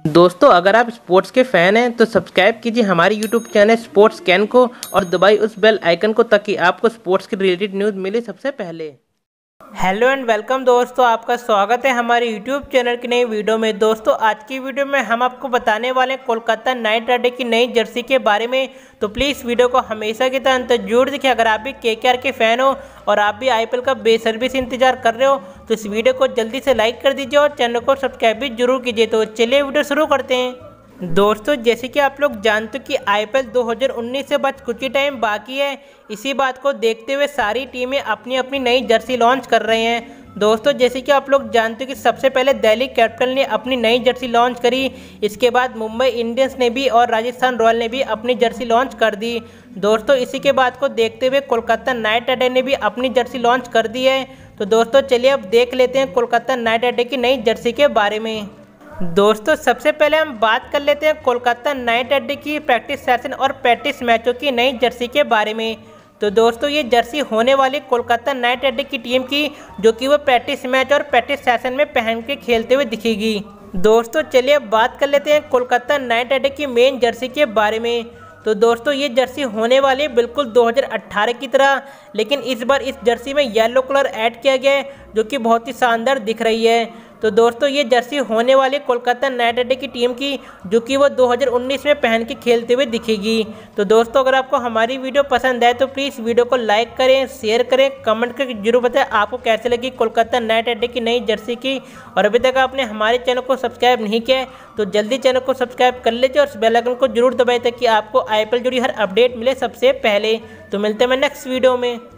दोस्तों अगर आप स्पोर्ट्स के फैन हैं तो सब्सक्राइब कीजिए हमारे यूट्यूब चैनल स्पोर्ट्स कैन को और दबाइए उस बेल आइकन को ताकि आपको स्पोर्ट्स के रिलेटेड न्यूज़ मिले सबसे पहले। हेलो एंड वेलकम दोस्तों, आपका स्वागत है हमारे यूट्यूब चैनल की नई वीडियो में। दोस्तों आज की वीडियो में हम आपको बताने वाले हैं कोलकाता नाइट राइडर की नई जर्सी के बारे में। तो प्लीज़ वीडियो को हमेशा की तरह अंत तक जरूर देखिए। अगर आप भी केकेआर के फ़ैन हो और आप भी आईपीएल का बेसब्री से इंतजार कर रहे हो तो इस वीडियो को जल्दी से लाइक कर दीजिए और चैनल को सब्सक्राइब भी जरूर कीजिए। तो चलिए वीडियो शुरू करते हैं। दोस्तों जैसे कि आप लोग जानते हो कि आईपीएल 2019 से बस कुछ ही टाइम बाकी है। इसी बात को देखते हुए सारी टीमें अपनी अपनी नई जर्सी लॉन्च कर रहे हैं। दोस्तों जैसे कि आप लोग जानते हो कि सबसे पहले दिल्ली कैपिटल ने अपनी नई जर्सी लॉन्च करी, इसके बाद मुंबई इंडियंस ने भी और राजस्थान रॉयल ने भी अपनी जर्सी लॉन्च कर दी। दोस्तों इसी के बाद को देखते हुए कोलकाता नाइट राइडर ने भी अपनी जर्सी लॉन्च कर दी है। तो दोस्तों चलिए अब देख लेते हैं कोलकाता नाइट राइडर की नई जर्सी के बारे में। दोस्तों सबसे पहले हम बात कर लेते हैं कोलकाता नाइट राइडर की प्रैक्टिस सेशन और प्रैक्टिस मैचों की नई जर्सी के बारे में। तो दोस्तों ये जर्सी होने वाली कोलकाता नाइट राइडर की टीम की, जो कि वो प्रैक्टिस मैच और प्रैक्टिस सेशन में पहन के खेलते हुए दिखेगी। दोस्तों चलिए अब बात कर लेते हैं कोलकाता नाइट राइडर की मेन जर्सी के बारे में। तो दोस्तों ये जर्सी होने वाली है बिल्कुल 2018 की तरह, लेकिन इस बार इस जर्सी में येलो कलर ऐड किया गया है जो कि बहुत ही शानदार दिख रही है। तो दोस्तों ये जर्सी होने वाली कोलकाता नाइट राइडर की टीम की, जो कि वो 2019 में पहन के खेलते हुए दिखेगी। तो दोस्तों अगर आपको हमारी वीडियो पसंद आए तो प्लीज़ वीडियो को लाइक करें, शेयर करें, कमेंट करके जरूर बताएं आपको कैसे लगी कोलकाता नाइट राइडर की नई जर्सी की। और अभी तक आपने हमारे चैनल को सब्सक्राइब नहीं किया है तो जल्दी चैनल को सब्सक्राइब कर लीजिए और बेल आइकन को जरूर दबाएं ताकि आपको आईपीएल जुड़ी हर अपडेट मिले सबसे पहले। तो मिलते हैं नेक्स्ट वीडियो में।